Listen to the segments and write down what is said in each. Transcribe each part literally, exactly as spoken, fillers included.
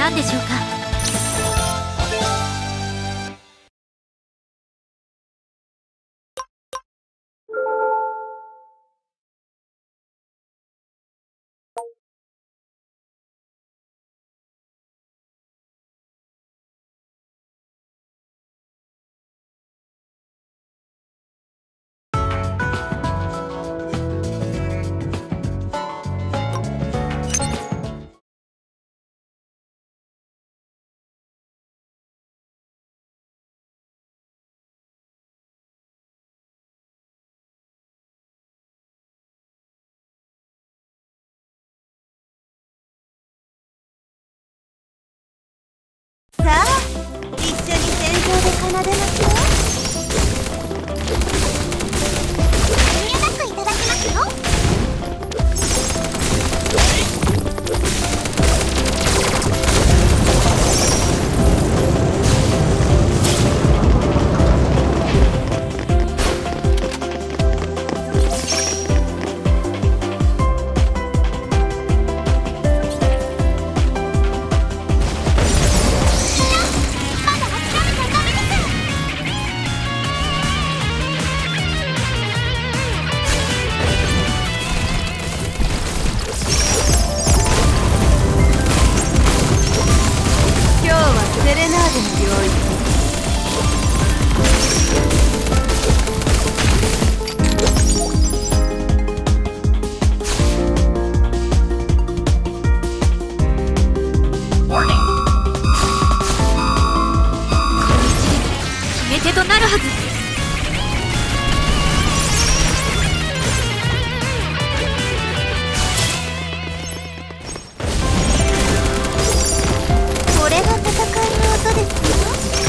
何でしょうか。 さあ、一緒に戦場で奏でましょう。遠慮なくいただきますよ。セレナーデの領域。 決め手となるはず。 これが戦いの音ですよ。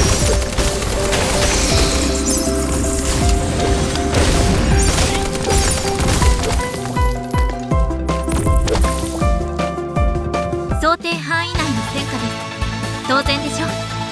想定範囲内の戦果です。当然でしょ。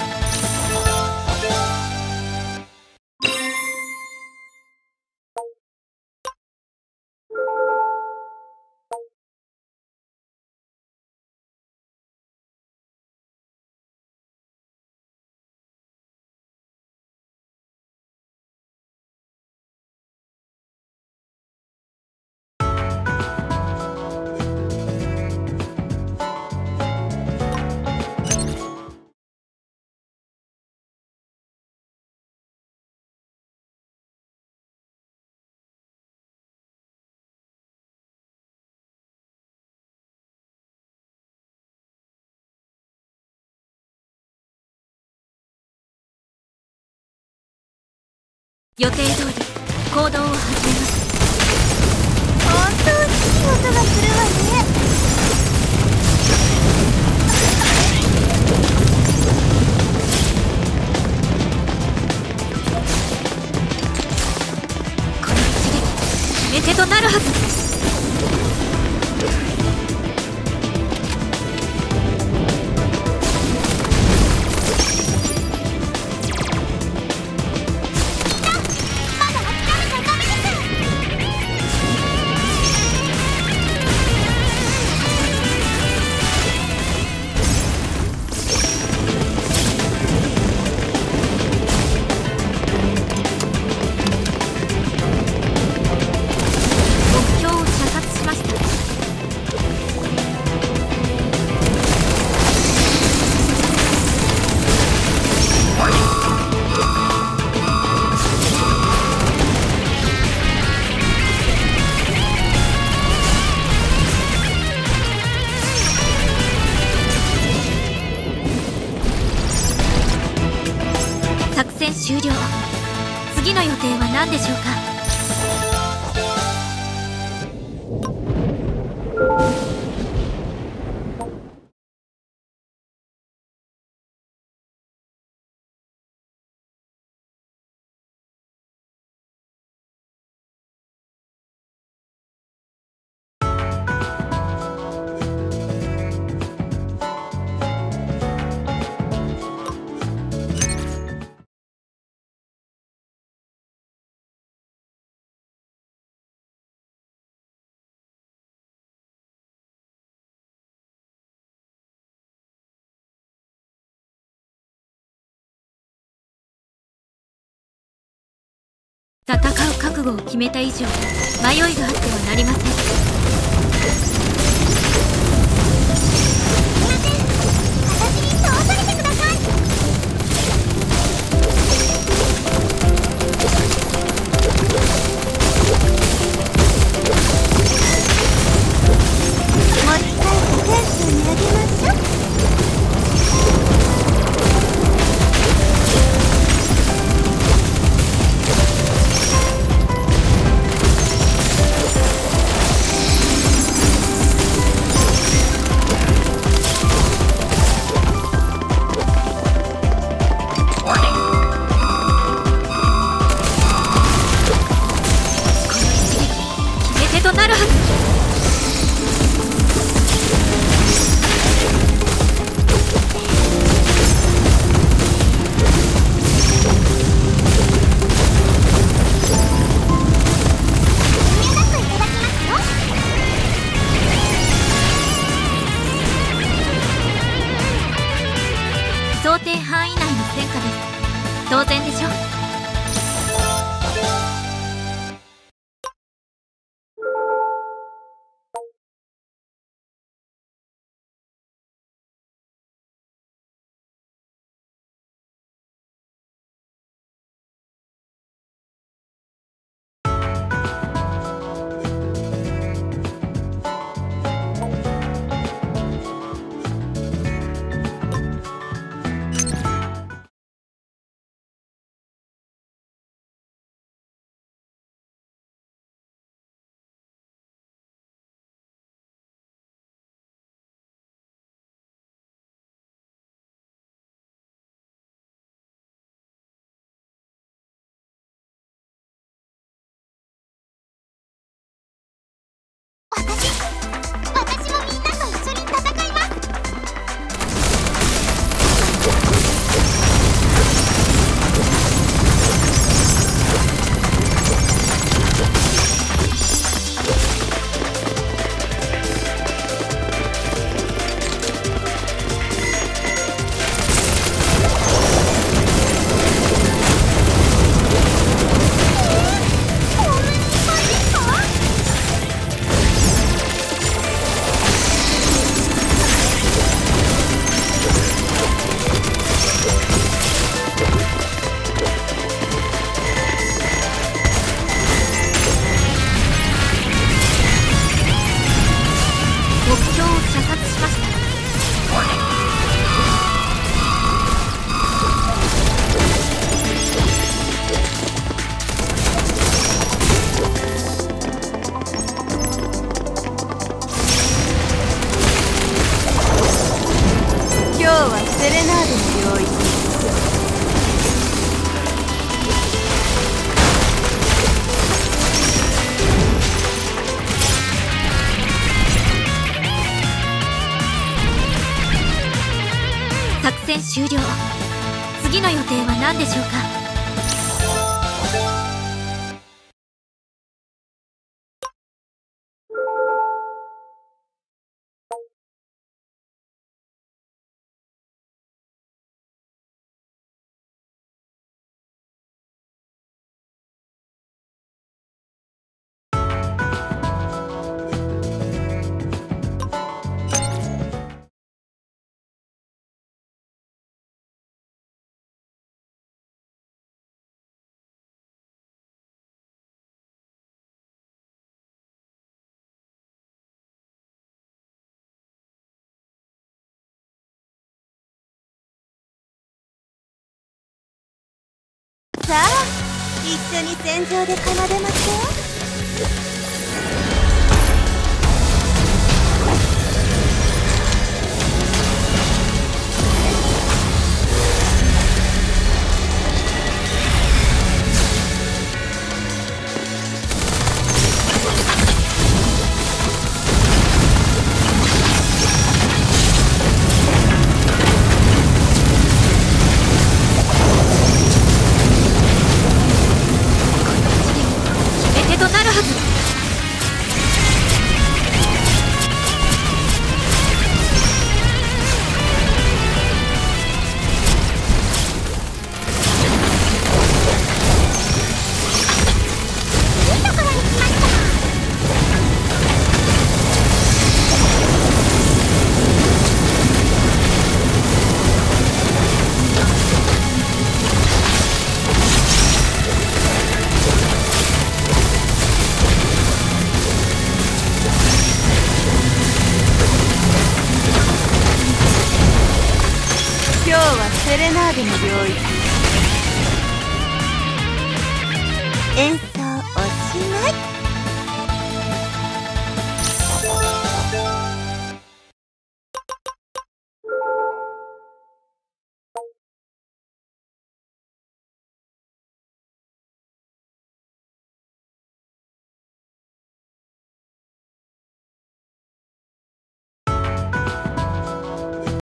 予定通り行動を始めます。 本当にいい音がするわね。 この一撃決め手となるはず。作戦終了。次の予定は何でしょうか。 戦う覚悟を決めた以上迷いがあってはなりません。 私に通されてください。持ち帰って天使にあげましょう。 となるはず。想定範囲内の戦果です。当然でしょう。 私、私もみんなと一緒に戦います。目標を射殺しました。 今日はセレナーデの領域。 作戦終了。次の予定は何でしょうか。 さあ、一緒に戦場で奏でましょう。 決め手となるはず。 今日はセレナーデの領域。演奏